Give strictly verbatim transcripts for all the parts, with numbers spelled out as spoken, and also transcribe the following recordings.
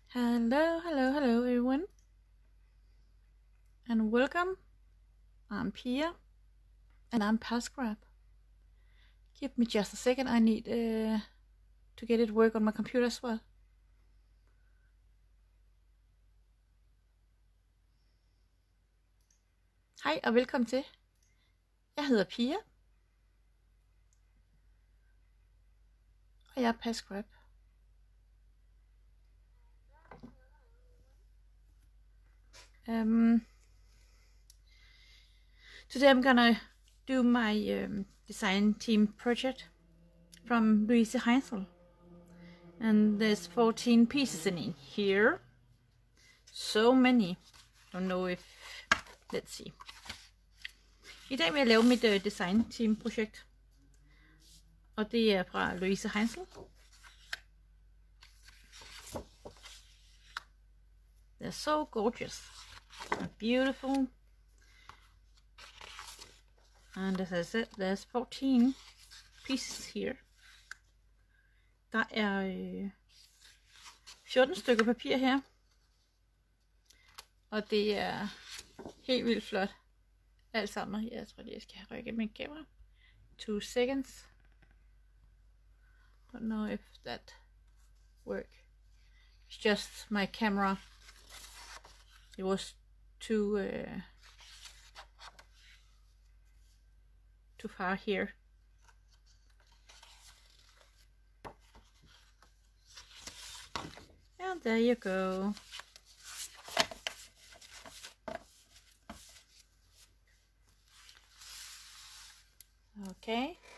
Hello, hello, hello everyone, and welcome. I'm Pia, and I'm Pascrap. Give me just a second, I need uh, to get it work on my computer as well. Hej og velkommen til. Jeg hedder Pia, og jeg er Pascrap. Um, today I'm gonna do my um, design team project from Louise Heinzel, and there's fourteen pieces in here. So many. Don't know if. Let's see. I dag vil jeg lave mit uh, design team projekt, og det er fra Louise Heinzel. They're so gorgeous and beautiful. And as I said, there's fourteen pieces here. Der er øh, fjorten stykker papir her. Og det er helt vildt flot. Alt sammen. Jeg tror lige, jeg skal have rykket min kamera. Two seconds. Don't know if that work. It's just my camera. It was too uh, too far here. And there you go. Okay.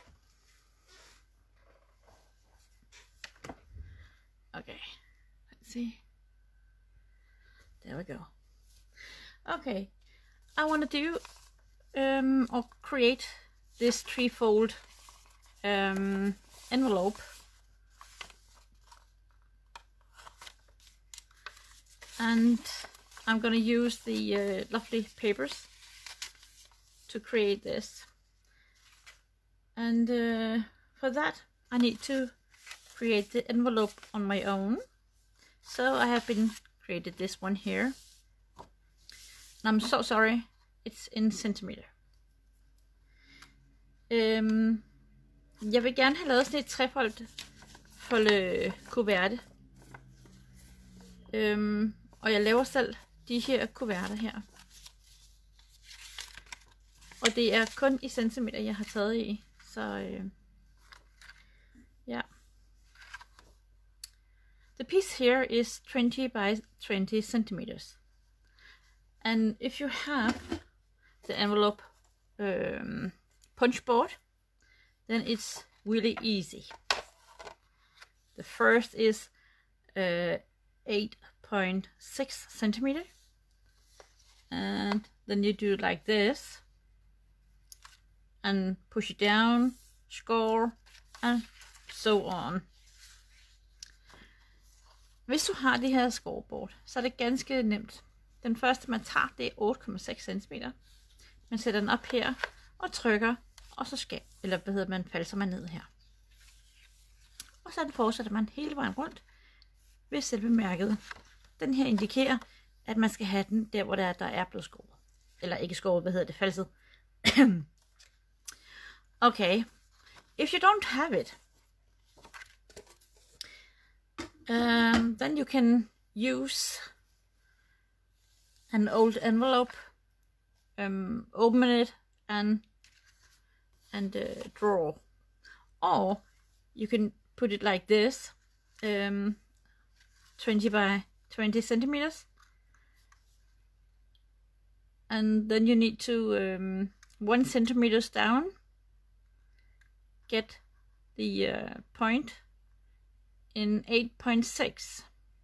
Okay. Let's see. There we go. Okay. I want to do um or create this three-fold um envelope. And I'm gonna use the uh, lovely papers to create this. And uh, for that I need to create the envelope on my own. So I have been created this one here. And I'm so sorry, it's in centimeter. Um, jeg vil gerne have lavet sådan et trefoldet folde kuverte. Um, og jeg laver selv de her kuverter her. Og det er kun i centimeter, jeg har taget i. Så øh, ja. The piece here is twenty by twenty centimeters. And if you have the envelope um, punch board, then it's really easy. The first is uh, eight point six centimeter, and then you do like this and push it down, score, and so on. Hvis du har det her scoreboard, så er det ganske nemt. Den første man tager, det er otte komma seks centimeter. Man sætter den op her og trykker, og så skal, eller hvad hedder man, falser man ned her. Og så fortsætter man hele vejen rundt ved selve mærket. Den her indikerer, at man skal have den der, hvor der, der er blevet skåret. Eller ikke skåret, hvad hedder det, falset. Okay, if you don't have it, um, then you can use an old envelope, um, open it and and uh, draw, or you can put it like this, um, twenty by twenty centimeters, and then you need to um, one centimeters down get the uh, point in eight point six.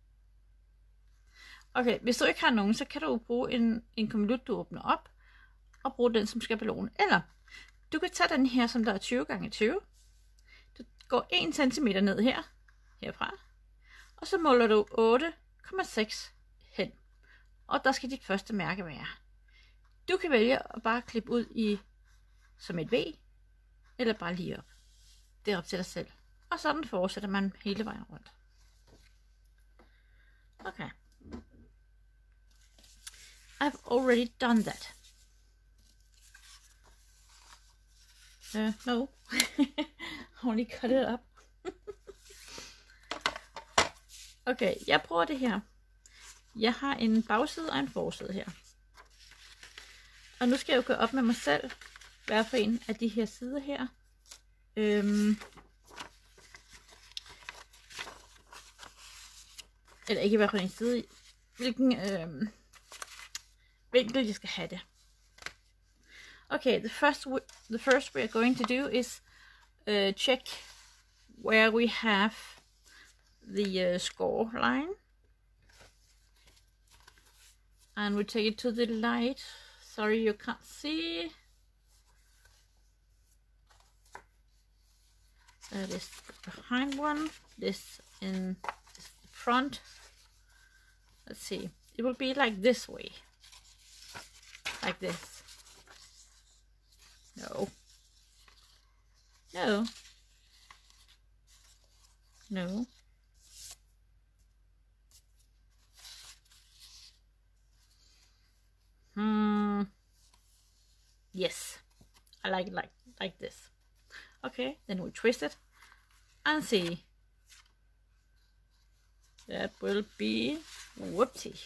Okay, hvis du ikke har nogen, så kan du bruge en, en konvolut, du åbner op, og bruge den som skabelon. Eller du kan tage den her, som der er tyve gange tyve. Du går en centimeter ned her, herfra, og så måler du otte komma seks hen. Og der skal dit første mærke være. Du kan vælge at bare klippe ud i som et V, eller bare lige op. Det er op til dig selv. Og sådan fortsætter man hele vejen rundt. Okay. I've already done that. Uh, no. Only cut it up. Okay, jeg prøver det her. Jeg har en bagside og en forside her. Og nu skal jeg jo gå op med mig selv, hvad for en af de her sider her. Øhm, eller ikke hvad for en side, hvilken øhm, vinkel jeg skal have det. Okay, the first the first we are going to do is uh, check where we have the uh, score line, and we take it to the light. Sorry, you can't see. Uh, this behind one, this in this front. Let's see. It will be like this way, like this. No. No. No. Hmm. Yes. I like it like like this. Okay, then we twist it and see. That will be whoopsie.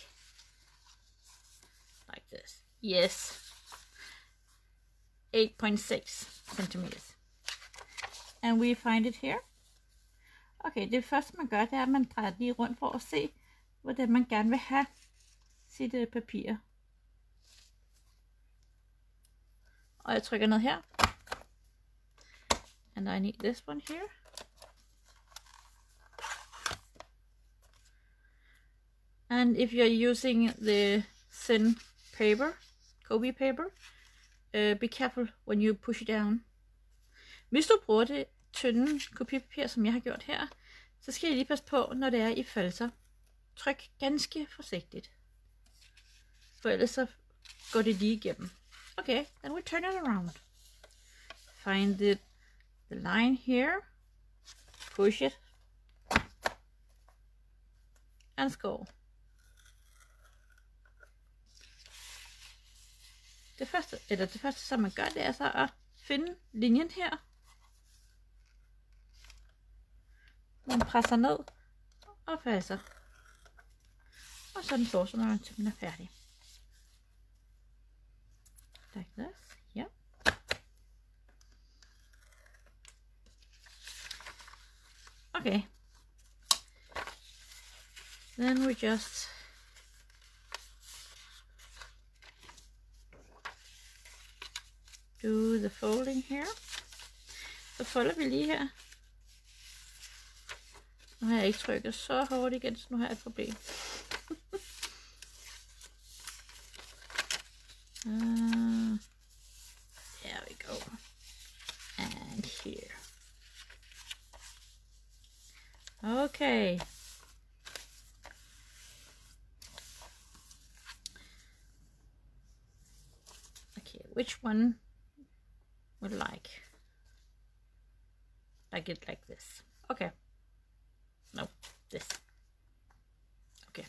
Like this. Yes. eight point six centimeters. And we find it here. Okay, det første man gør, det er, at man drejer lige rundt for at se, hvordan man gerne vil have sit uh, papir. Og jeg trykker ned her. And I need this one here. And if you're using the thin paper, copy paper, uh, be careful when you push it down. Hvis du bruger det tynde kopipapir, som jeg har gjort her, så skal I lige passe på, når det er i falser. Tryk ganske forsigtigt. For ellers så går det lige igennem. Okay, then we turn it around. Find the, the line here. Push it. And score. Det første, eller det første, som man gør, det er så at finde linjen her. Man presser ned og passer. Og så den fortsætter, når man simpelthen er færdig. Like this, yeah. Okay. Then we just do the folding here. Så folder vi lige her. Nu har jeg ikke trykket så hårdt igen, så nu har jeg et problem. uh, there we go. And here. Okay. Okay, which one would like? Like it like this. Okay. No, this. Okay.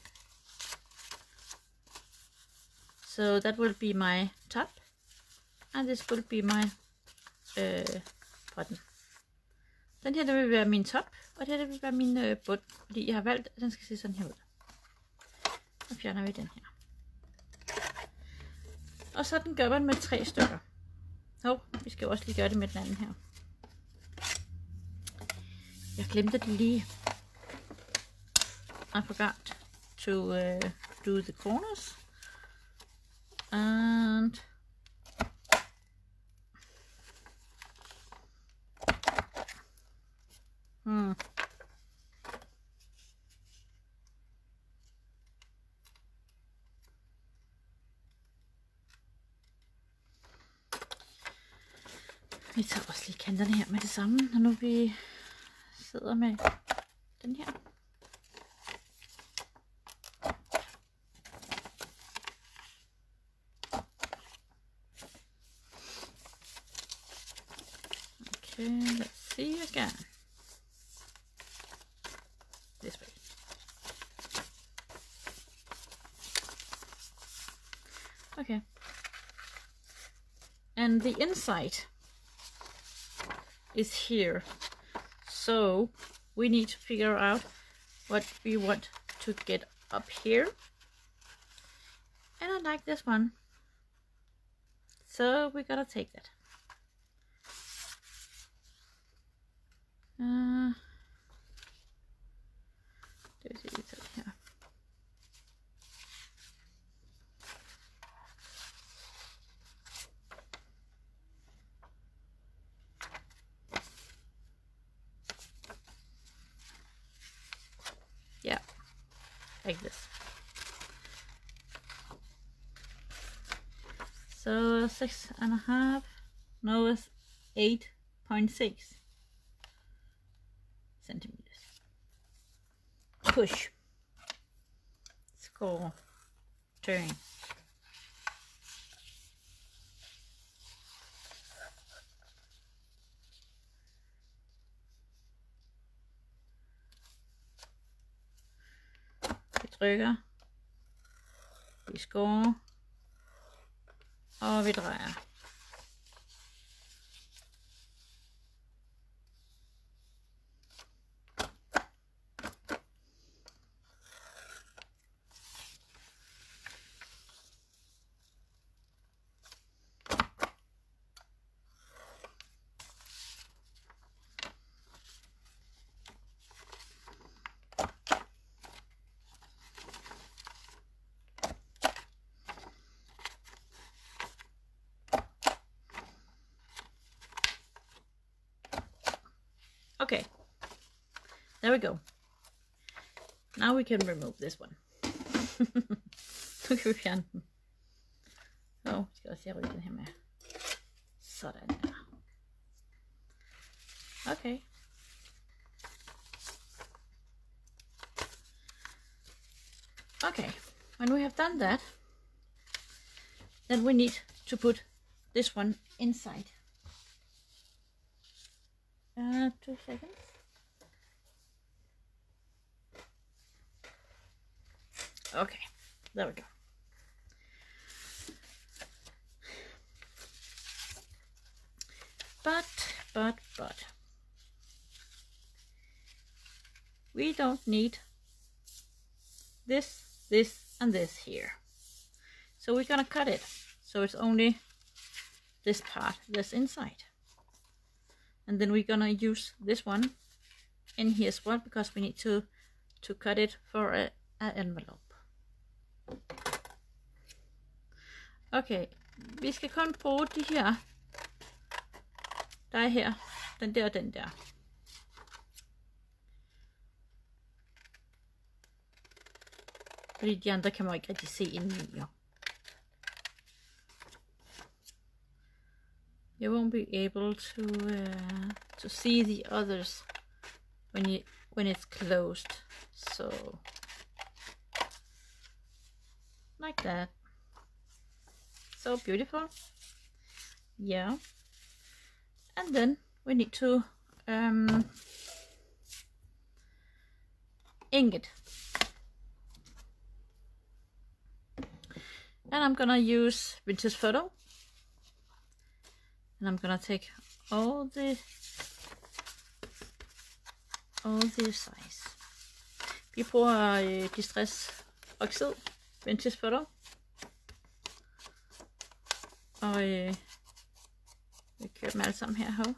So that will be my top, and this will be my uh, bottom. Den her, det vil være min top, og det her, det vil være min øh, bund, fordi jeg har valgt, at den skal se sådan her ud. Så fjerner vi den her. Og så den gør man med tre stykker. Hov, vi skal også lige gøre det med den anden her. Jeg glemte det lige. I forgot to uh, do the corners. And hmm. Vi tager også lige kanterne her med det samme, når nu vi sidder med den her. Okay, let's see again. This way. Okay. And the inside is here. So we need to figure out what we want to get up here. And I like this one. So we gotta take that. Uh, there's a detail here. Yeah, like this. So six and a half, no, it's eight point six centimeters. Push, score, turn. Vi trykker, vi scorer, og vi drejer. Okay, there we go. Now we can remove this one. Nu kan vi fjerne den. Og vi skal også have ryggen her med. Sådan der. Okay. Okay, when we have done that, then we need to put this one inside. Uh, two seconds. Okay, there we go. But, but, but, we don't need this, this, and this here. So we're gonna cut it. So it's only this part that's inside. And then we're gonna use this one in here as well, because we need to to cut it for a, a envelope. Okay, vi skal kun bruge de her, der er her, den der og den der. Fordi de andre kan man ikke rigtig se indeni, jo. You won't be able to uh, to see the others when you when it's closed. So like that. So beautiful. Yeah. And then we need to um, ink it. And I'm gonna use Vintage Photo. And I'm gonna take all the all the size. Vi bruger øh, Distress Oxid Vintage Photo. Og øh, vi kører dem alle sammen her. Hov.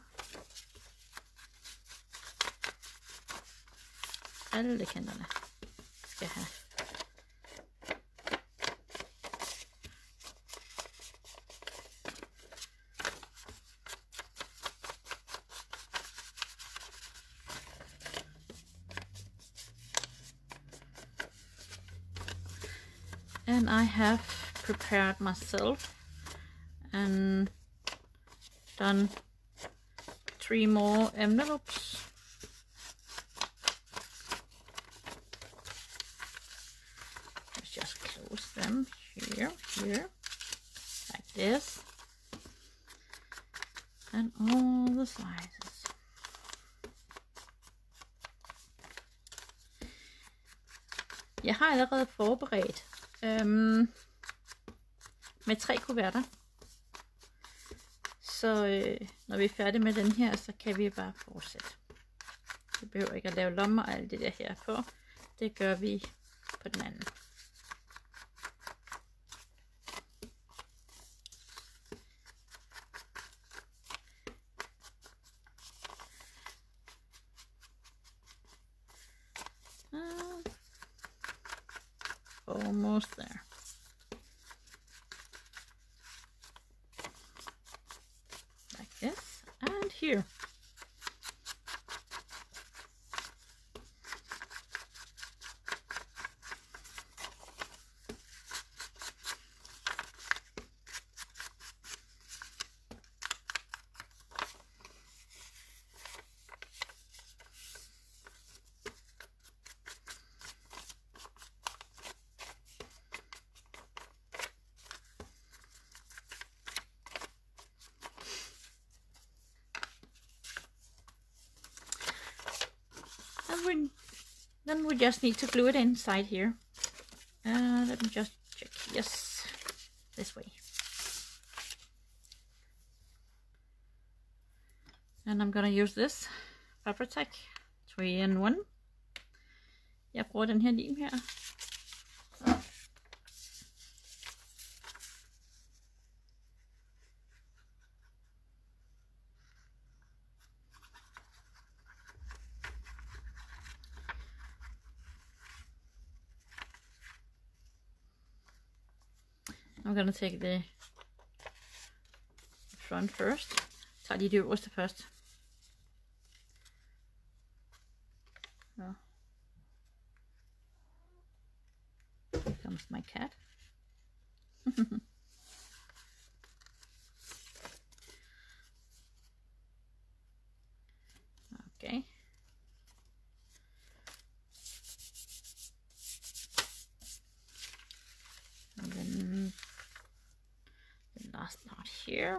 Alle kanterne skal have. And I have prepared myself and done three more envelopes. Let's just close them here, here, like this, and all the sizes. Jeg har allerede forberedt Um, med tre kuverter. Så øh, når vi er færdige med den her, så kan vi bare fortsætte. Vi behøver ikke at lave lommer og alt det der her på. Det gør vi på den anden. Uh, almost there. Like this and here. We, then we just need to glue it inside here. Uh, let me just check. Yes, this way. And I'm gonna use this Fabri-Tac three in one. Jeg bruger den her lim her. I'm gonna take the front first. Tager lige det øverste først. Så. Here comes my cat. Okay. And then the last knot here.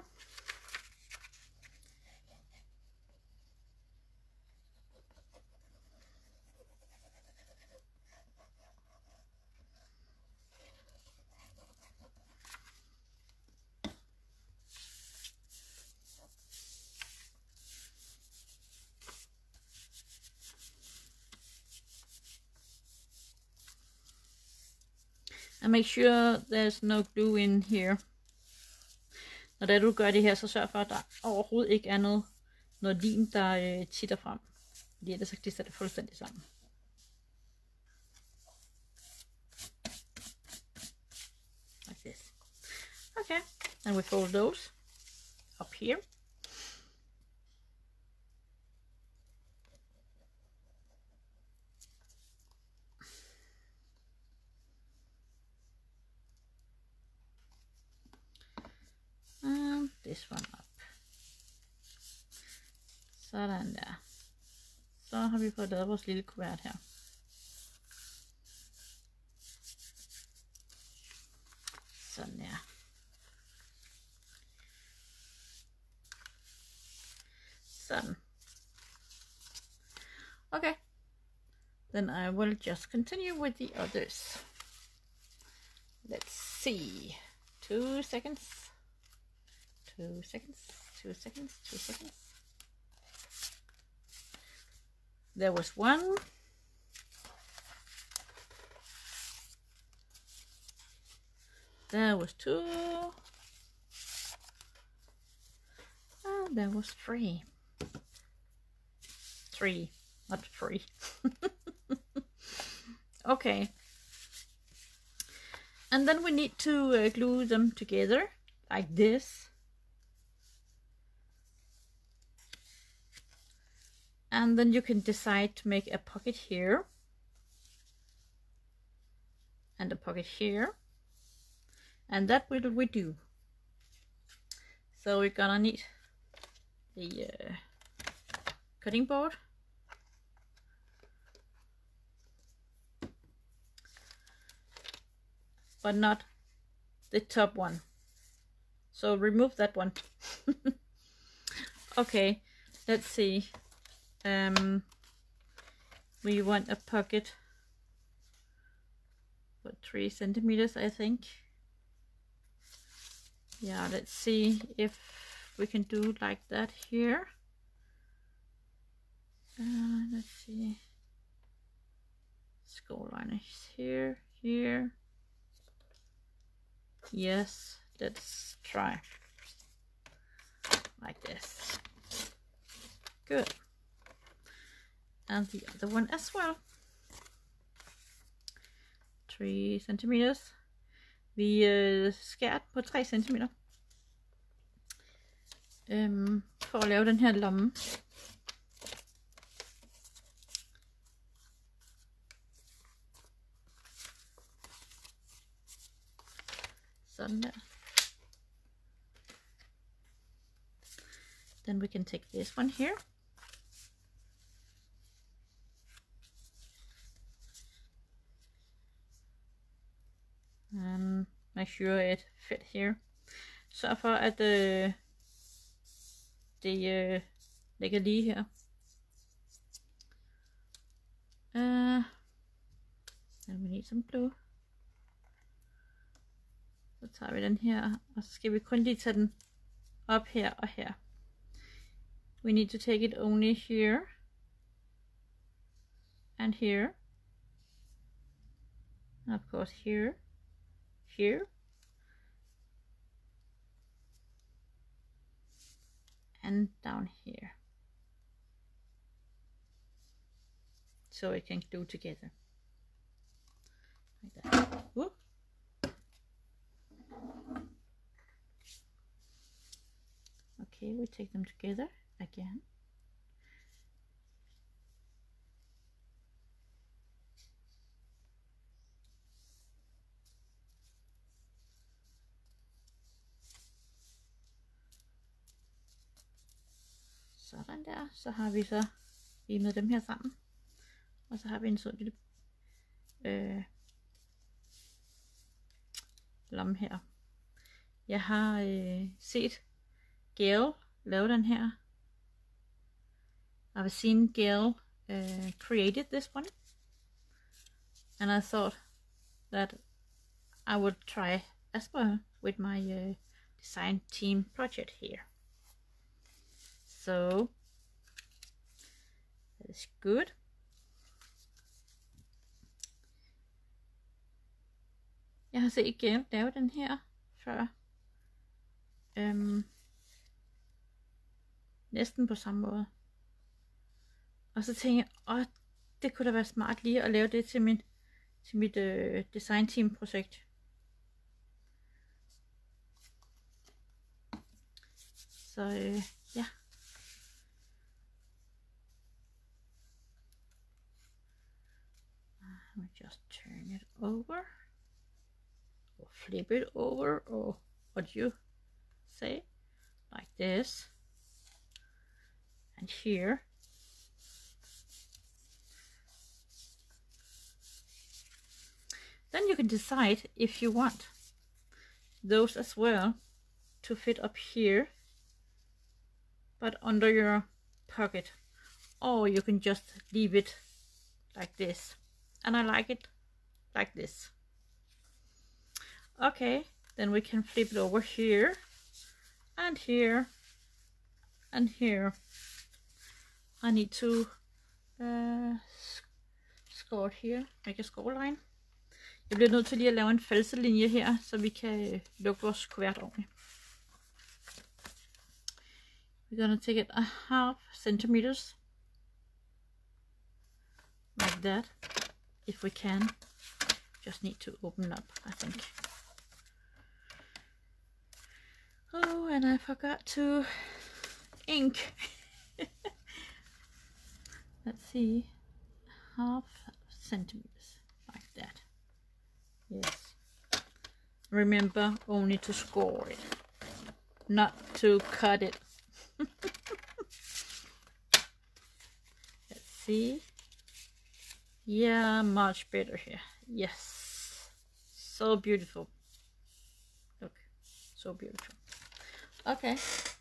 And make sure there's no glue in here. Når det er, du gør det her, så sørg for, at der overhovedet ikke er noget, noget lim, der øh, titter frem. Fordi ellers så klister det fuldstændig sammen. Like this. Okay, and we fold those up here. And this one up. Sådan der. Så har vi fået lavet vores lille kuvert her. Sådan der. Sådan. Okay. Then I will just continue with the others. Let's see. Two seconds. Two seconds, two seconds, two seconds. There was one. There was two. And there was three. Three, not three. Okay. And then we need to uh, glue them together like this. And then you can decide to make a pocket here and a pocket here, and that will we do. So we're gonna need the uh, cutting board, but not the top one. So remove that one. Okay, let's see. Um, we want a pocket, what, three centimeters, I think. Yeah, let's see if we can do like that here. Uh, let's see. Score line is here, here. Yes, let's try like this. Good. And the other one as well. Three centimeters. Vi øh, skærer på tre centimeter. Øhm, for at lave den her lomme. Sådan der. Then we can take this one here. And make sure it fit here. Sørg for at øh, det øh, ligger lige her. Uh, and we need some glue. Så tager vi den her, og så skal vi kun lige tage den op her og her. We need to take it only here and here, and of course here, here, and down here, so it can glue together like that. Whoop. Okay, we take them together again. Sådan der, så har vi så limet dem her sammen. Og så har vi en sådan lille øh, lomme her. Jeg har øh, set Gail lave den her. I've seen Gail uh, created this one, and I thought that I would try as well with my uh, design team project here. So that is good. Jeg har set Gail lave den her før. Um, næsten på samme måde. Og så tænkte jeg, åh, det kunne da være smart lige at lave det til, min, til mit øh, design team projekt. Så øh, ja. I'll just turn it over. Or flip it over, or what you say. Like this. And here. Then you can decide if you want those as well to fit up here, but under your pocket, or you can just leave it like this, and I like it like this. Okay, then we can flip it over here and here and here. I need to uh, score it here, make a score line. Jeg bliver nødt til lige at lave en falselinje her, så vi kan øh, lukke vores kuvert ordentligt. We're gonna take it a half centimeters, like that, if we can. Just need to open up, I think. Oh, and I forgot to ink. Let's see, half centimeters, like that. Yes. Remember, only to score it, not to cut it. Let's see. Yeah, much better here. Yes. So beautiful. Look, so beautiful. Okay.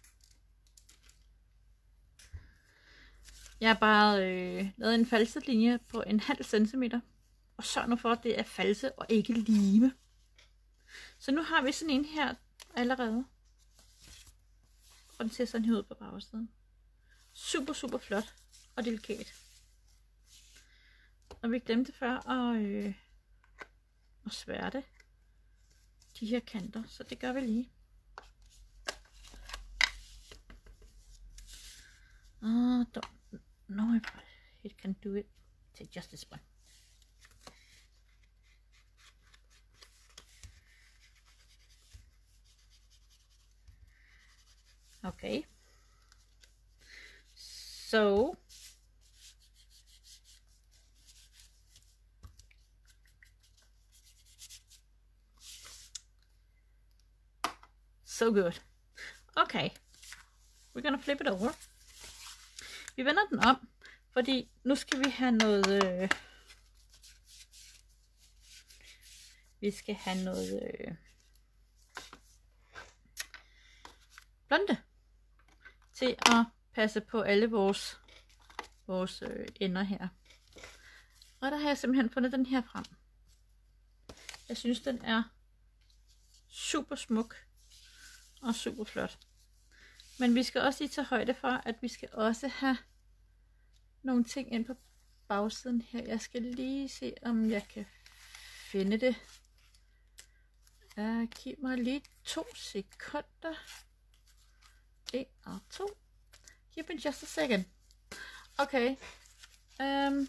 Jeg har bare øh, lavet en falselinje på en halv centimeter. Og sørg nu for, at det er false og ikke lime. Så nu har vi sådan en her, allerede. Og den ser sådan her ud på bagsiden. Super, super flot og delikat. Og vi glemte før at, øh, at sværte de her kanter, så det gør vi lige. Uh, don't know if it can do it. Take just this one. Okay. So so good. Okay. We're gonna flip it over. Vi vender den om, fordi nu skal vi have noget øh, vi skal have noget øh, blonde til at passe på alle vores vores øh, ender her. Og der har jeg simpelthen fundet den her frem. Jeg synes den er super smuk og super flot. Men vi skal også lige tage højde for, at vi skal også have nogle ting ind på bagsiden her. Jeg skal lige se, om jeg kan finde det. Uh, giv mig lige to sekunder. En og to. Give me just a second. Okay. Um,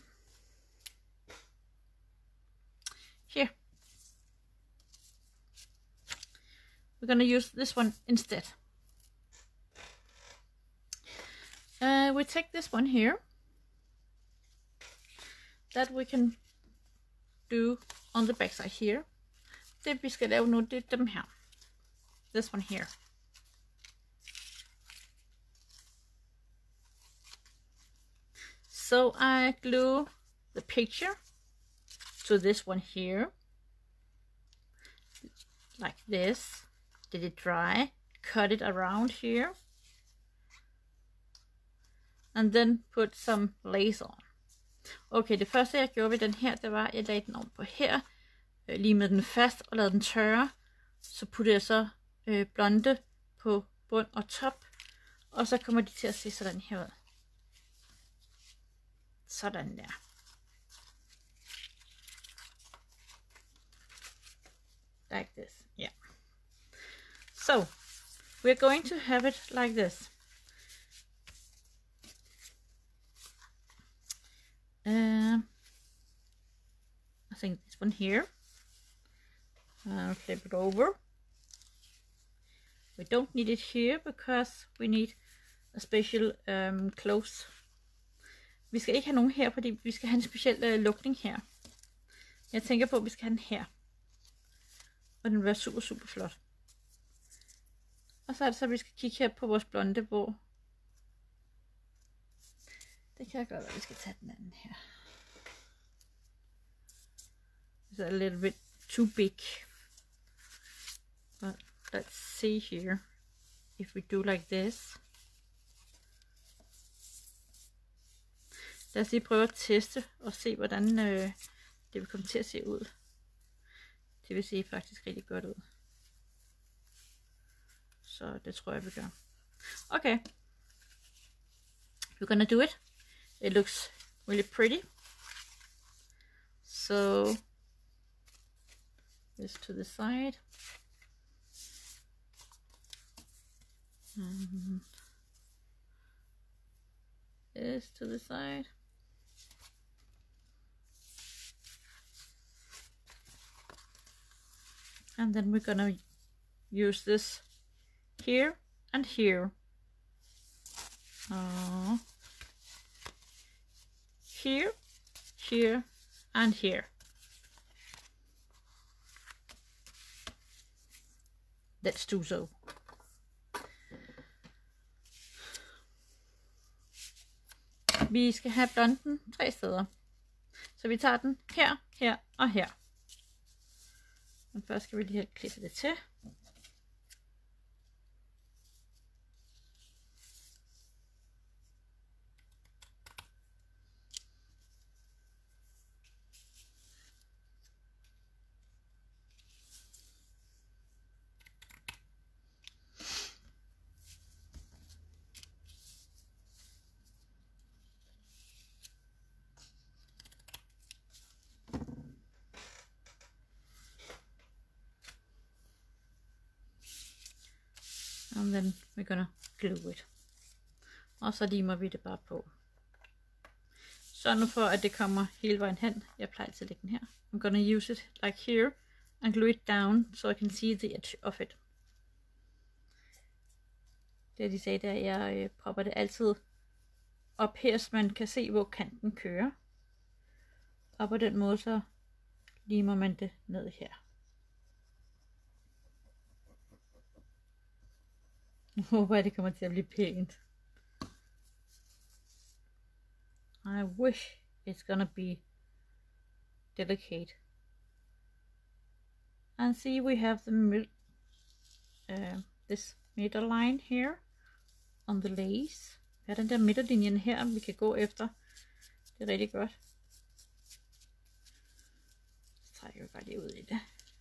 here. We're gonna use this one instead. Uh, we take this one here that we can do on the back side here. Det vi skal lave nu, det er dem her. This one here. So I glue the picture to this one here, like this. Did it dry? Cut it around here. And then put some lace on. Okay, det første jeg gjorde ved den her, det var, at jeg lagde den om på her, øh, limede den fast og lavede den tørre. Så puttede jeg så øh, blonde på bund og top, og så kommer de til at se sådan her ud. Sådan der. Like this, yeah. So, we're going to have it like this. Uh, I think this one here. I'll flip it over. We don't need it here because we need a special um, close. Vi skal ikke have nogen her, fordi vi skal have en speciel uh, lukning her. Jeg tænker på, at vi skal have den her. Og den vil være super, super flot. Og så er det så, at vi skal kigge her på vores blonde, hvor det kan jeg godt være, vi skal tage den anden her. It's a little bit too big. But let's see here if we do like this. Lad os lige prøve at teste og se, hvordan øh, det vil komme til at se ud. Det vil se faktisk rigtig godt ud. Så det tror jeg, vi gør. Okay. We're gonna do it. It looks really pretty. So this to the side. And this to the side. And then we're gonna use this here and here. Uh, here, here, and here. Let's do so. Vi skal have blonden tre steder. Så vi tager den her, her og her. Men først skal vi lige have klippet det til. And then we're gonna glue it. Og så limer vi det bare på. Sørg nu for, at det kommer hele vejen hen. Jeg plejer til at lægge den her. I'm gonna use it like here and glue it down so I can see the edge of it. Det de sagde der, jeg øh, propper det altid op her, så man kan se, hvor kanten kører. Og på den måde så limer man det ned her. Jeg håber, at det kommer til at blive pænt. I wish it's gonna be delicate. And see, we have the mid, uh, this middle line here on the lace. Vi har den der midterlinjen her, vi kan gå efter. Det er rigtig godt. Så trækker vi bare lige ud i det.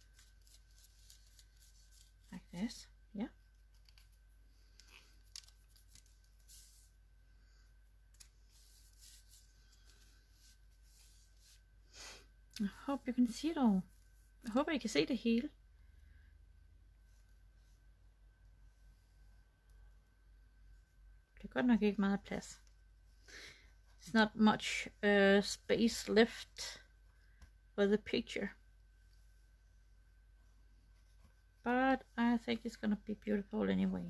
Like this. Yeah. I hope you can see it all. Jeg håber, I kan se det hele. Det er godt nok ikke meget plads. There's not much uh, space left for the picture. But I think it's gonna be beautiful anyway.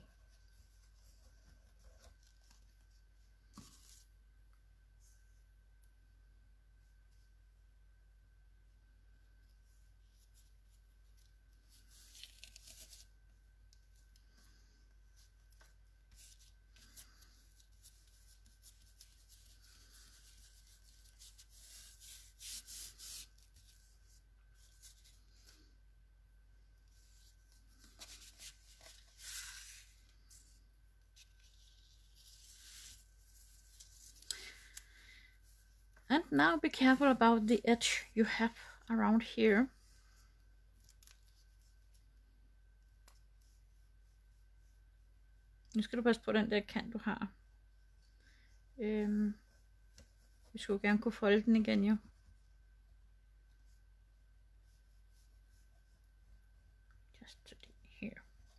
And now be careful about the edge you have around here. Nu skal du passe på den der kant du har. Øhm, vi skulle gerne kunne folde den igen jo. Just here.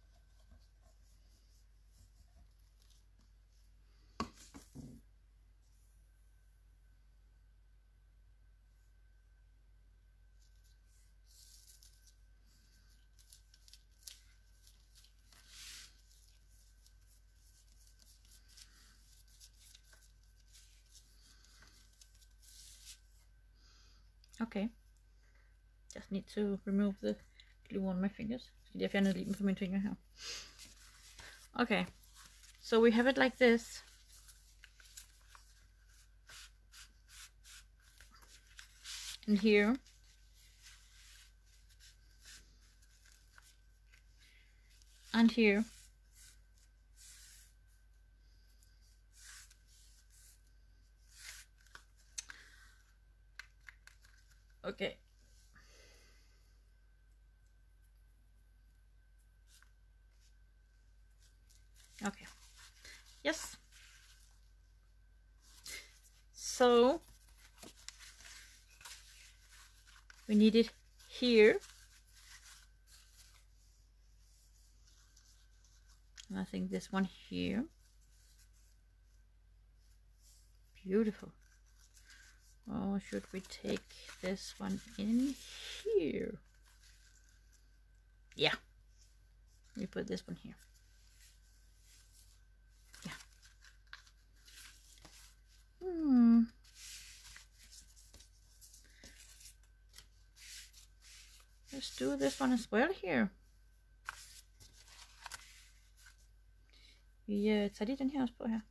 Okay. Just need to remove the glue on my fingers. Skal jeg fjerne limen fra mine fingre her. Okay. So we have it like this. And here. And here. Okay. Okay. Yes. So we need it here. And I think this one here. Beautiful. Or should we take this one in here? Yeah. We put this one here. Yeah. Hmm. Let's do this one as well here. Vi uh, tager lige den her også på her.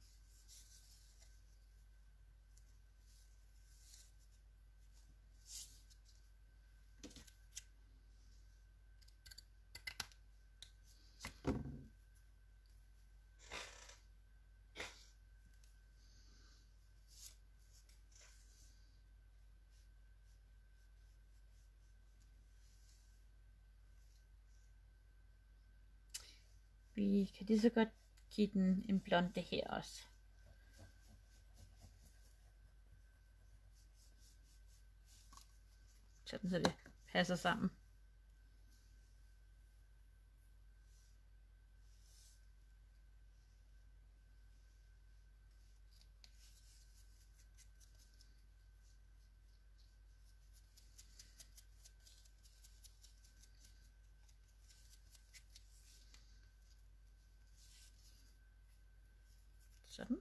Vi kan lige så godt give den en blonde her også. Sådan så det passer sammen. Sådan.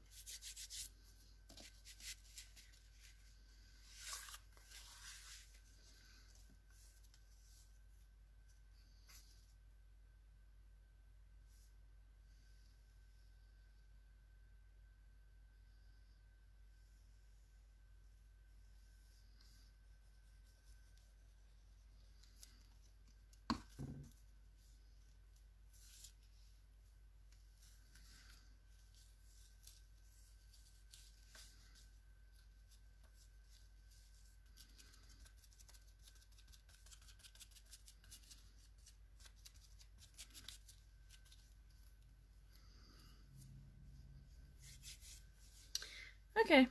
Okay,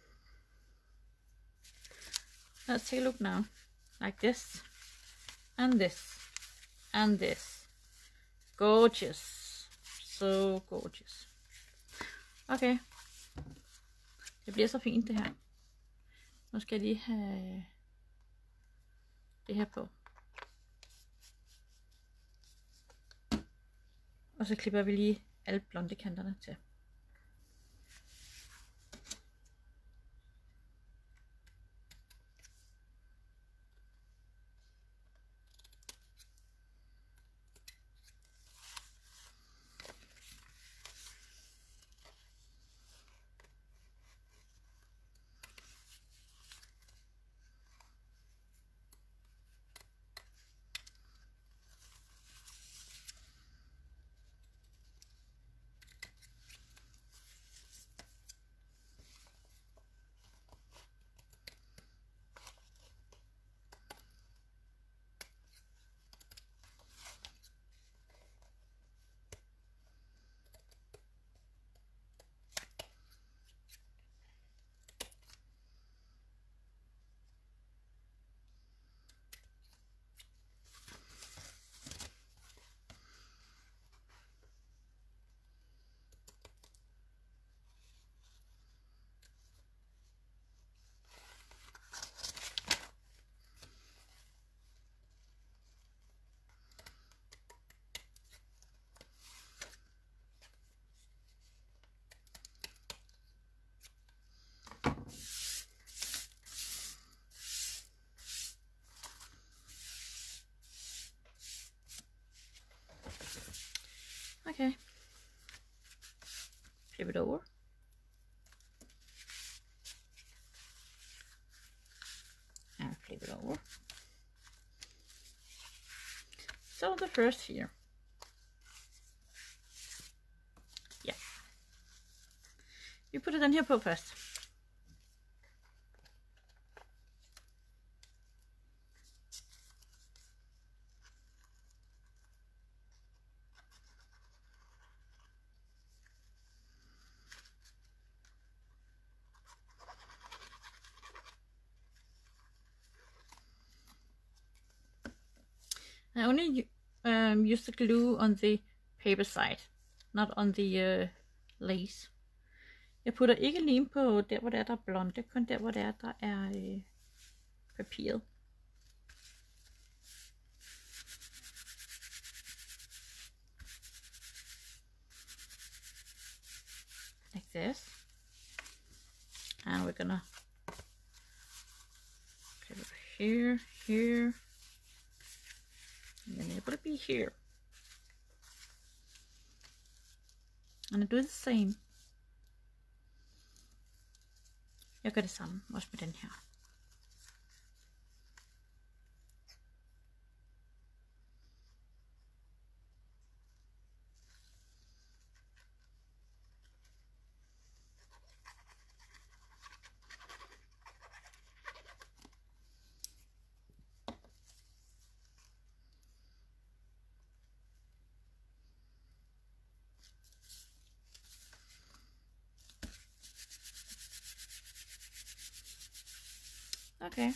let's take a look now, like this, and this, and this. Gorgeous, so gorgeous. Okay, det bliver så fint det her. Nu skal jeg lige have det her på. Og så klipper vi lige alle blonde kanterne til. Okay, flip it over. And flip it over. So the first here. Yeah. Vi putter den her på først. I only um, use the glue on the paper side, not on the uh, lace. Jeg putter ikke lim på der, hvor der er, der er blonde, kun der, hvor der er, der er øh, papiret. Like this. And we're gonna put it here, here. And then it will be here. And I do the same. Jeg gør det samme også med den her. Okay.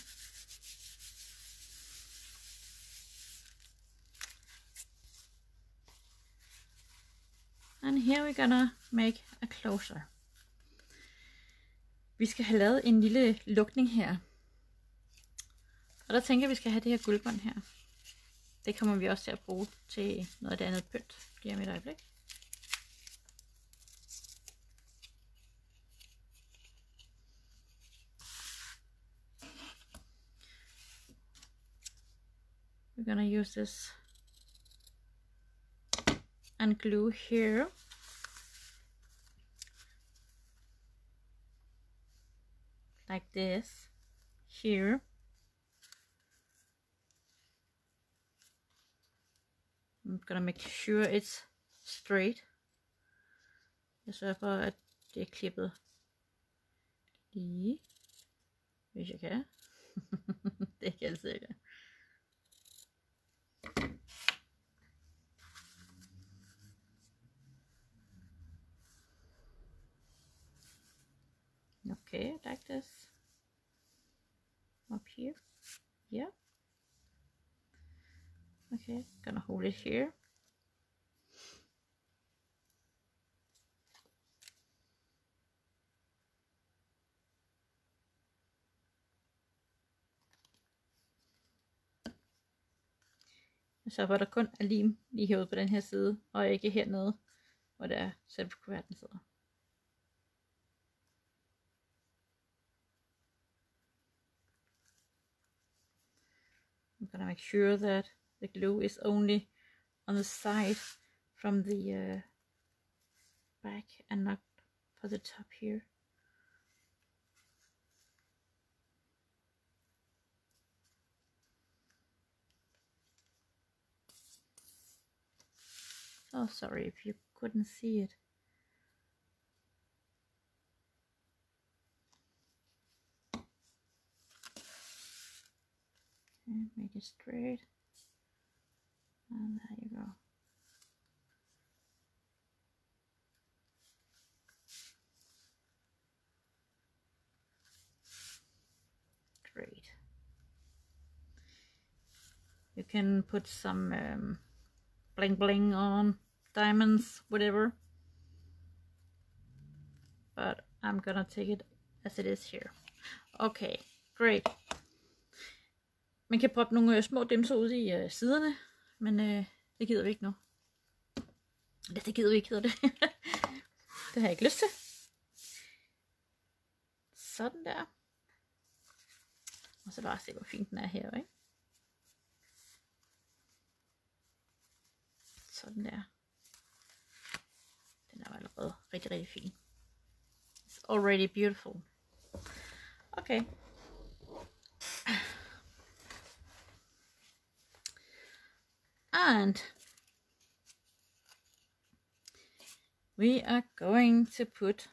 And here we're gonna make a closure. Vi skal have lavet en lille lukning her. Og der tænker jeg, at vi skal have det her guldbånd her. Det kommer vi også til at bruge til noget af det andet pynt. Giv mig et øjeblik. we're gonna use this and glue here. Like this here. I'm gonna make sure it's straight. Jeg sørger for, at det er klippet lige, hvis jeg kan. Det er ikke altid, jeg kan. Okay, like this. Up here. Yeah. Okay, gonna hold it here. Så var der kun er lim lige herude på den her side, og ikke hernede, hvor det er selve kuverten sidder. I'm gonna make sure that the glue is only on the side from the uh, back and not for the top here. Oh, sorry if you couldn't see it. And make it straight. And there you go. Great. You can put some um, bling bling on, diamonds, whatever. But I'm gonna take it as it is here. Okay, great. Man kan proppe nogle små dimser ud i uh, siderne, men uh, det gider vi ikke nu. Det, det gider vi ikke, hedder det. Det har jeg ikke lyst til. Sådan der. Og så bare se, hvor fint den er her, ikke? Sådan der. Den er allerede rigtig, rigtig fin. It's already beautiful. Okay. And we are going to put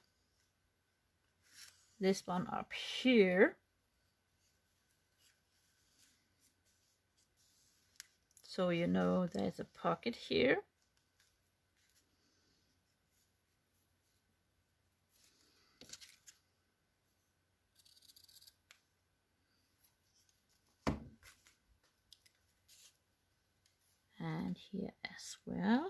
this one up here. So you know there's a pocket here. And here as well.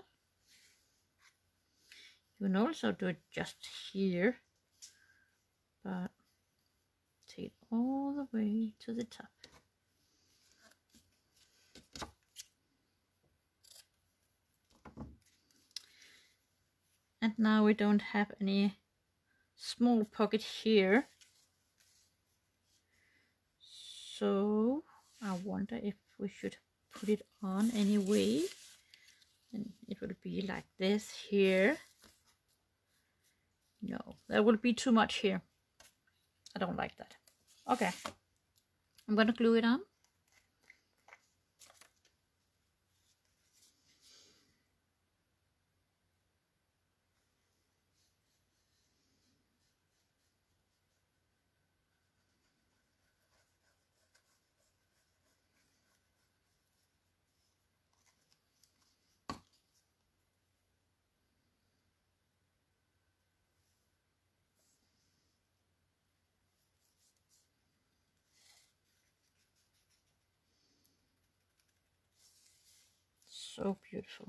You can also do it just here, but take it all the way to the top. And now we don't have any small pocket here. So I wonder if we should put it on anyway. And it will be like this here. No, that will be too much here. I don't like that. Okay, I'm gonna glue it on. So beautiful.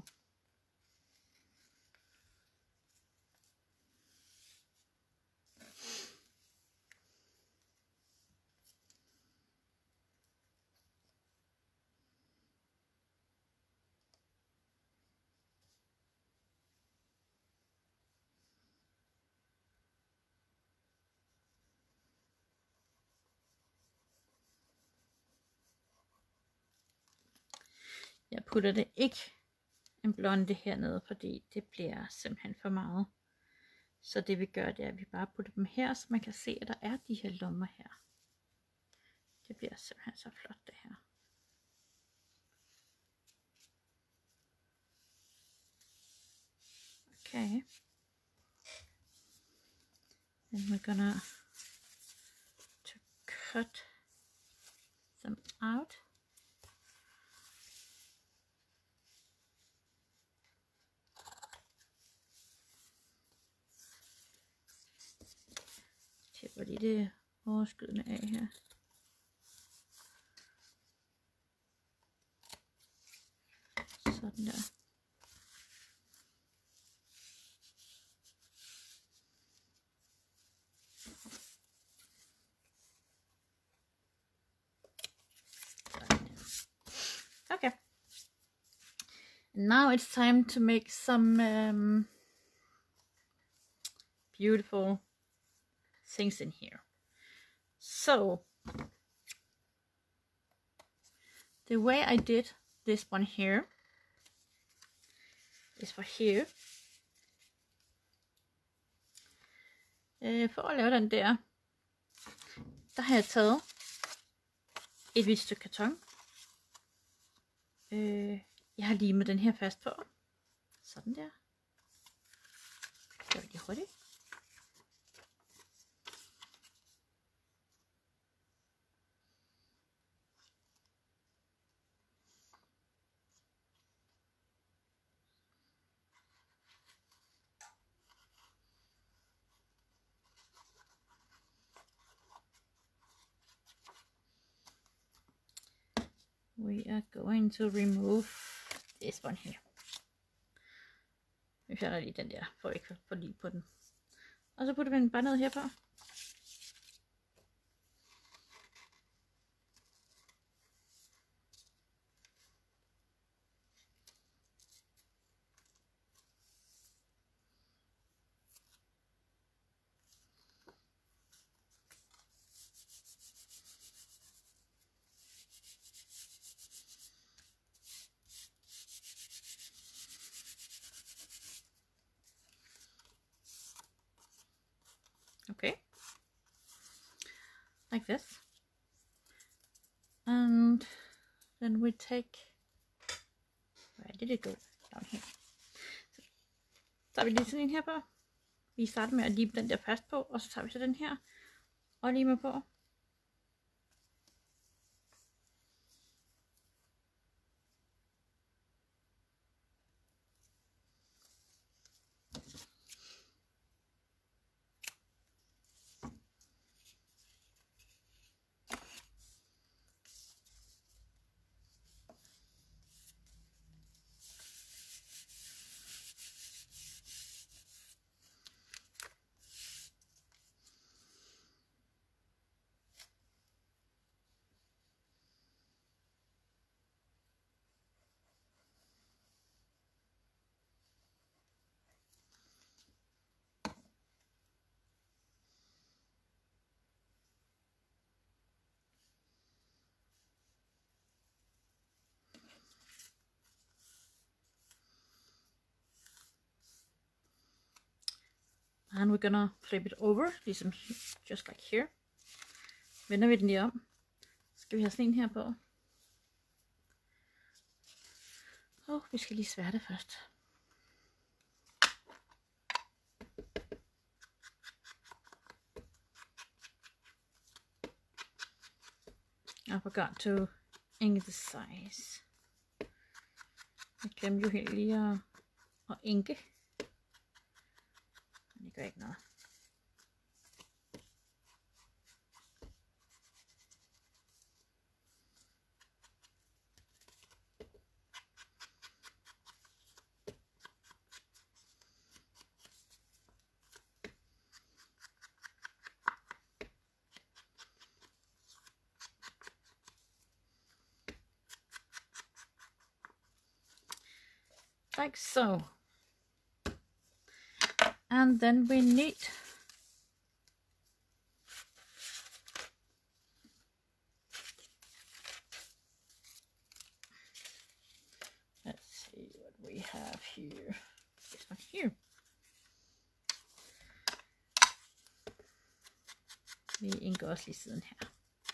Jeg putter det ikke en blonde hernede, fordi det bliver simpelthen for meget. Så det vi gør, det er, at vi bare putter dem her, så man kan se, at der er de her lommer her. Det bliver simpelthen så flot, det her. Okay. Then we're gonna to cut them out. Tipper lige det overskydende af her. Sådan der. Okay. Now it's time to make some um, beautiful things in here. So the way I did this one here is for here. Uh, for at lave den der, der har jeg taget et hvidt stykke karton. Uh, jeg har limet den her fast på. Sådan der. Det gør lige hurtigt. We are going to remove this one here. Vi fjerner lige den der, for ikke få lige på den. Og så putter vi den bare ned her på. Okay, like this, and then we take, where did it go? Down here. Så tager vi lige sådan en her på. Vi starter med at lime den der fast på, og så tager vi så den her og limer på. And we're gonna flip it over, ligesom just like here. Vender vi den lige om. Så skal vi have sådan en her på. Og vi skal lige sværte først. I forgot to ink the size. Jeg glemte jo helt lige at, at inke. Men det gør ikke noget. Like so. And then we need we have here? This one here. Vi indgår også lige siden her.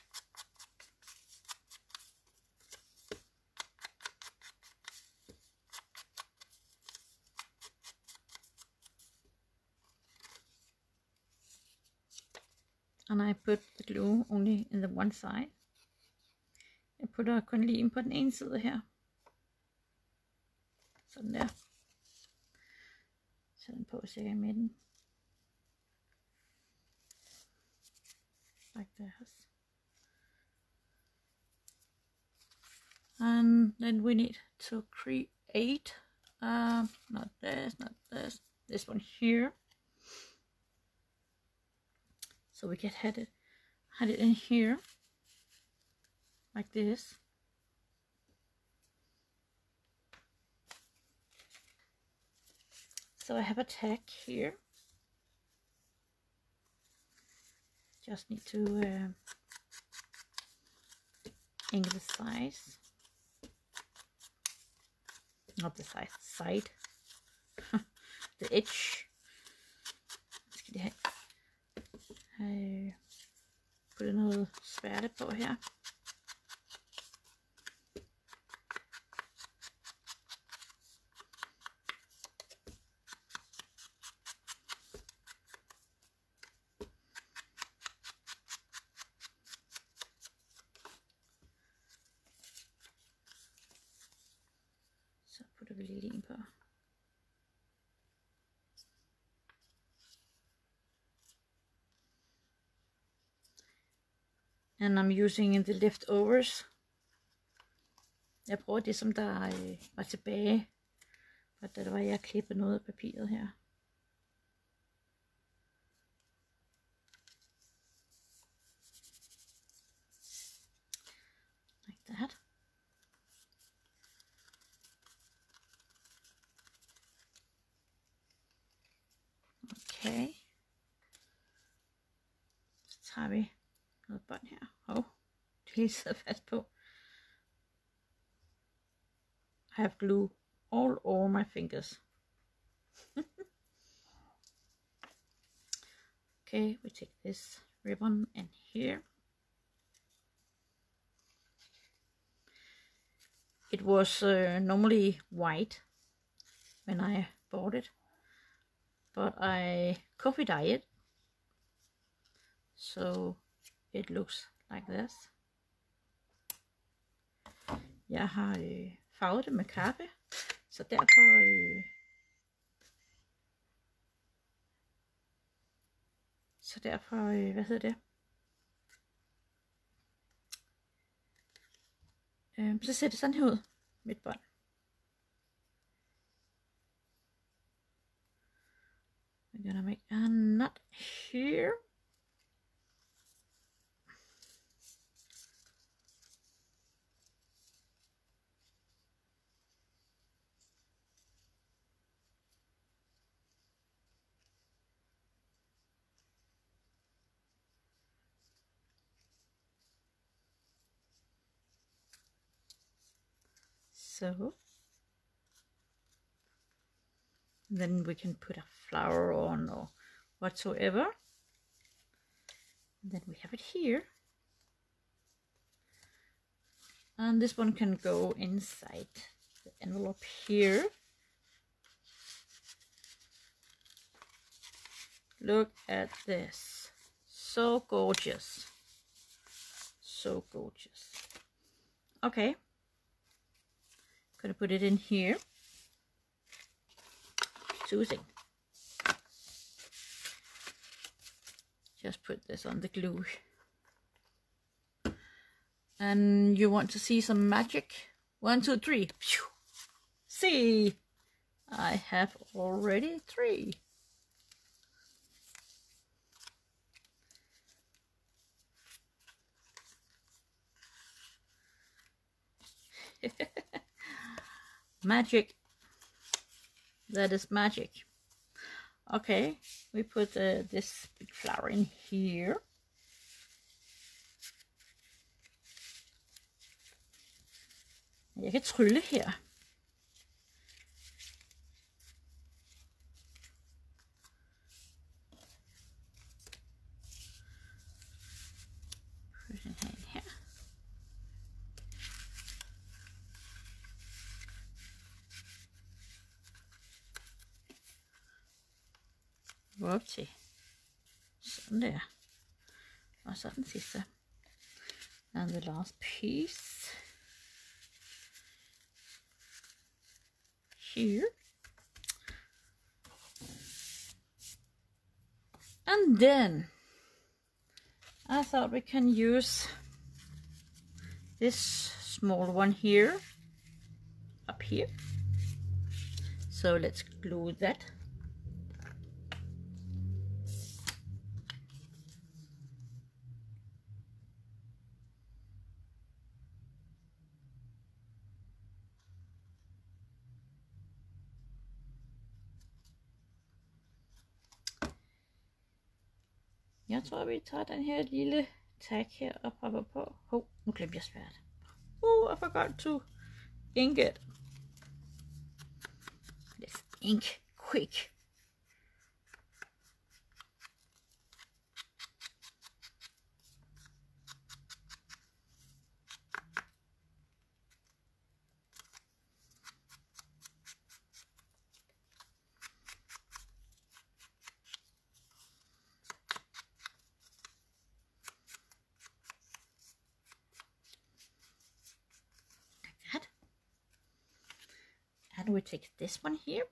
And I put the glue only in the one side. Jeg putter kun lim på den ene side her. Sådan der. Sæt den på cirka i midten. Like this. And then we need to create, uh, not this, not this, this one here. So we can head it, head it in here, like this. So I have a tag here. Just need to uh, angle the size, not the size, side, the edge. Skal det have, have putte noget sværte på her. Så putter vi lige lim på. And I'm using the leftovers. Jeg bruger det, som der øh, var tilbage. For da der var jeg klippet noget af papiret her. Like that. Okay. Så tager vi noget bånd her. Åh, oh, det hele sidder fast på. I have glue all over my fingers. Okay, we take this ribbon in here. It was uh, normally white when I bought it, but I coffee dye it, so it looks like this. Jeg har øh, farvet det med kaffe, så derfor øh, så derfor øh, hvad hedder det? Øh, så ser det sådan her ud med et bånd. We're gonna make a knot here. So then we can put a flower on or whatsoever. And then we have it here. And this one can go inside the envelope here. Look at this. So gorgeous. So gorgeous. Okay. Gonna put it in here. Choosing. Just put this on the glue. And you want to see some magic? One, two, three. Phew. See, I have already three. Magic. That is magic. Okay, we put uh, this big flower in here. Jeg kan trylle her. Whoopsie. Sådan der. Og så den sidste. And the last piece. Here. And then I thought we can use this small one here, up here. So let's glue that. Jeg tror, vi tager den her lille tag her og popper på. Hov, nu glemte jeg svært. Oh, I forgot to ink it. Let's ink quick. And we take this one here,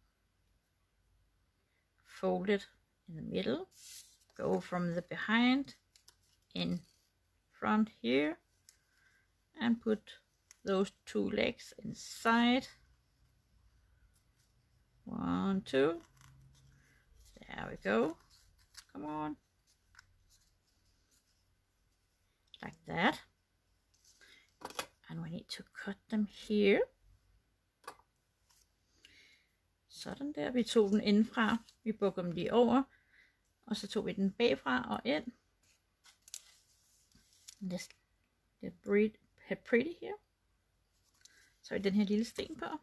fold it in the middle, go from the behind in front here, and put those two legs inside. One, two. There we go. Come on. Like that. And we need to cut them here. Sådan der. Vi tog den indenfra. Vi bukker dem lige over. Og så tog vi den bagfra og ind. Let's get pretty here. Så er den her lille sten på.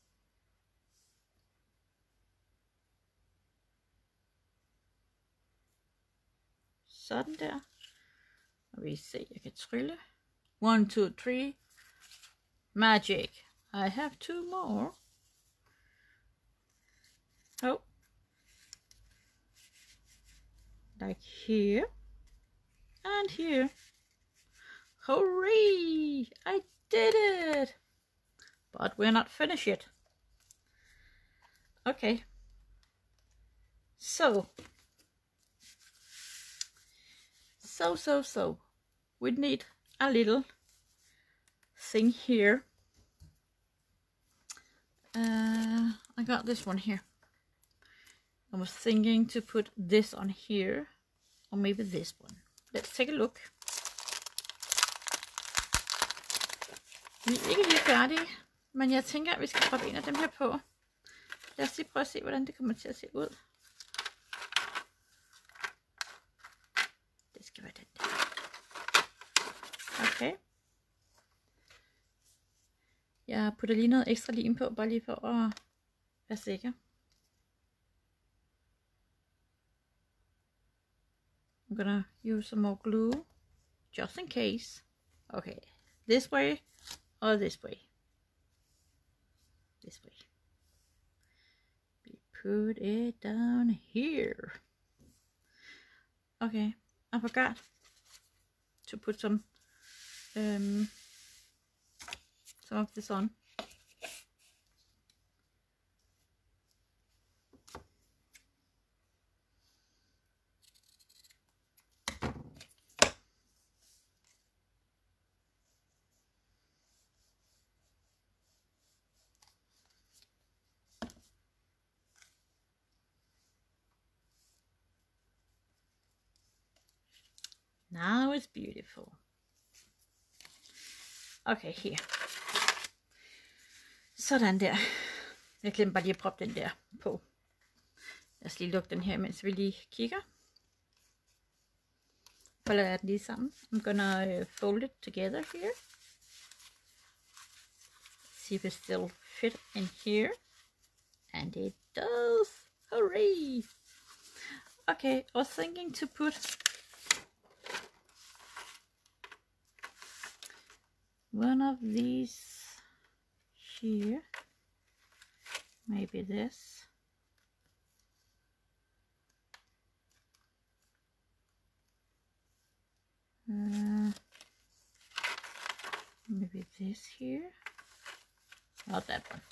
Sådan der. Og vi ser, jeg kan trylle. One, two, three. Magic. I have two more. Oh. Like here. And here. Hooray! I did it! But we're not finished yet. Okay. So. So, so, so. We need a little thing here. Uh, I got this one here. I was thinking to put this on here, or maybe this one. Let's take a look. Vi er ikke lige færdige, men jeg tænker, at vi skal proppe en af dem her på. Lad os lige prøve at se, hvordan det kommer til at se ud. Det skal være den der. Okay. Jeg putter lige noget ekstra lim på, bare lige for at være sikker. I'm gonna use some more glue, just in case. Okay, this way or this way? This way. We put it down here. Okay, I forgot to put some um, some of this on. Now it's beautiful. Okay, her. Sådan der. Jeg glemte bare lige at proppe den der på. Lad os lige lukke den her, mens vi lige kigger. Folder jeg den lige sammen. I'm gonna uh, fold it together here. See if it still fit in here. And it does. Hooray! Okay, I was thinking to put one of these here, maybe this, Uh, maybe this here. Not that one.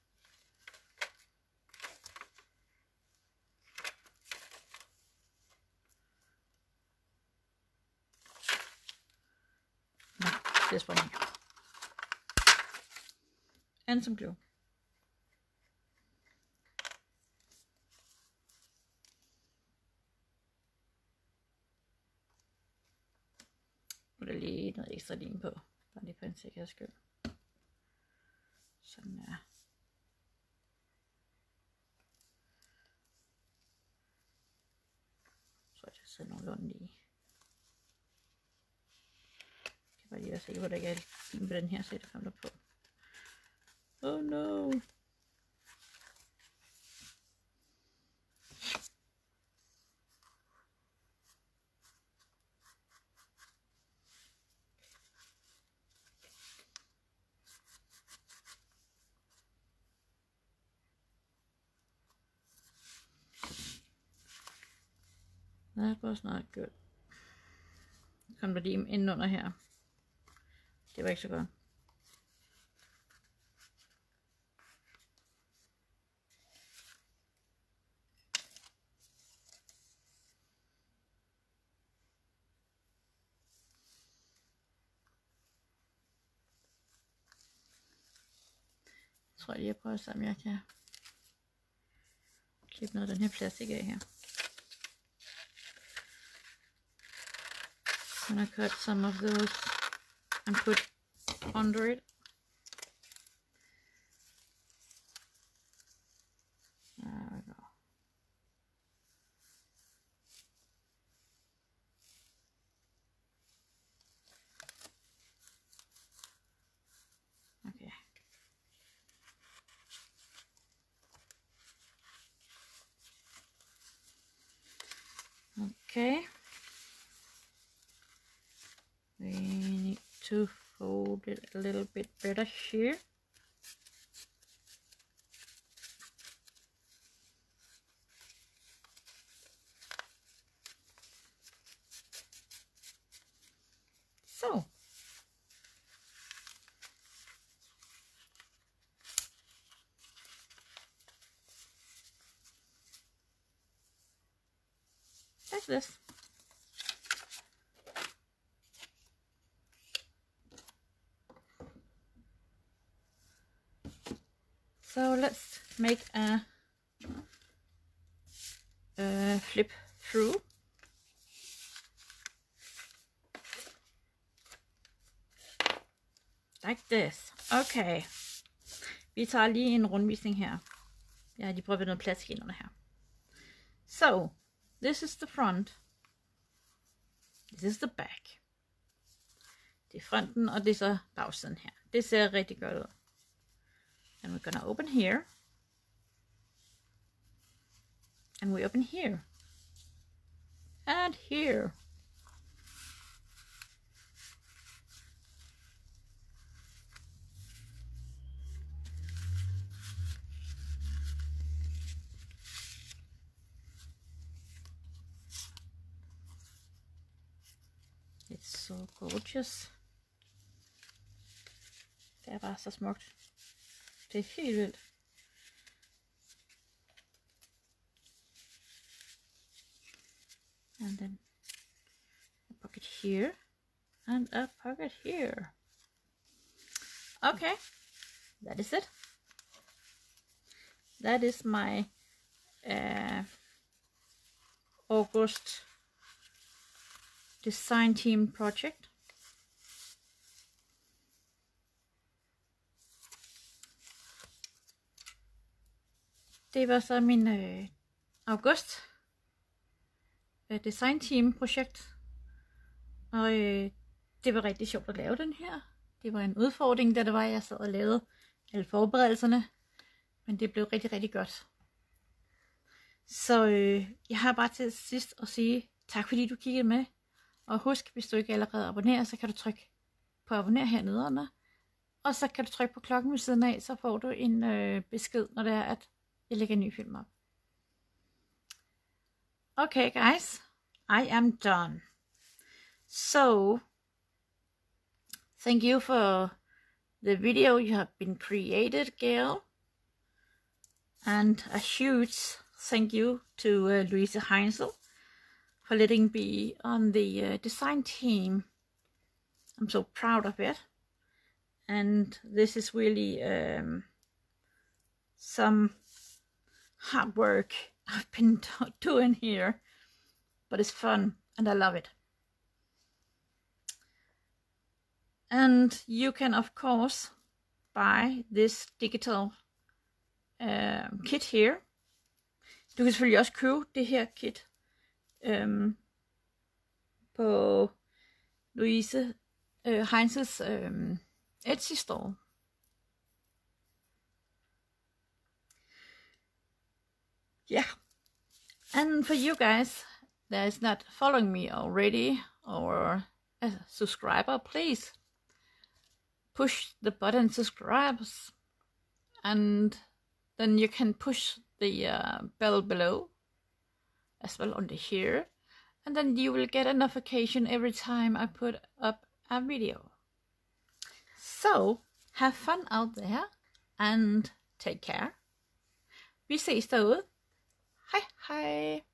No, this one here. And some glue. Nu er der lige noget ekstra lim på. Bare lige på en sikkerheds skyld. Sådan der. Så jeg sidder nogenlunde lige. Jeg kan bare lige være sikker på, at der ikke er lim på den her, så jeg kommer på. Oh no! That was not good. Kom der lim ind under her. Det var ikke så godt. Jeg tror lige, jeg prøver at se, om jeg kan klippe noget af den her plastik af her. I'm gonna cut some of those and put under it. There we go. Okay. Okay. We need to fold it a little bit better here. So. Like this. So let's make a, a flip through. Like this. Okay. Vi tager lige en rundvisning her. Jeg har lige prøvet noget plastik ind under her. So, this is the front. This is the back. Det er fronten, og det er så bagsiden her. Det ser rigtig godt ud. And we're gonna open here. And we open here. And here. It's so gorgeous. Det er bare så smukt. Det er helt vildt. And then a pocket here and a pocket here. Okay, that is it. That is my uh, August design team project. Det var så min øh, august øh, design team projekt, og øh, det var rigtig sjovt at lave den her. Det var en udfordring, da det var, at jeg sad og lavede alle forberedelserne, men det blev rigtig, rigtig godt. Så øh, jeg har bare til sidst at sige tak, fordi du kiggede med, og husk, hvis du ikke allerede abonnerer, så kan du trykke på abonner hernede under, og så kan du trykke på klokken ved siden af, så får du en øh, besked, når det er, at jeg lægger en ny film op. Okay guys, I am done. So, thank you for the video you have been created, Gail. And a huge thank you to uh, Louise Heinzel for letting me on the uh, design team. I'm so proud of it. And this is really um, some hard work I've been doing here. But it's fun and I love it. And you can of course buy this digital um, kit her. Du kan selvfølgelig også købe det her kit um, på Louise uh, Heinzels um, Etsy store. Yeah. And for you guys that is not following me already or a subscriber, please push the button subscribes, and then you can push the uh, bell below as well under here, and then you will get a notification every time I put up a video. So have fun out there and take care. Vi ses derude. Hej hej.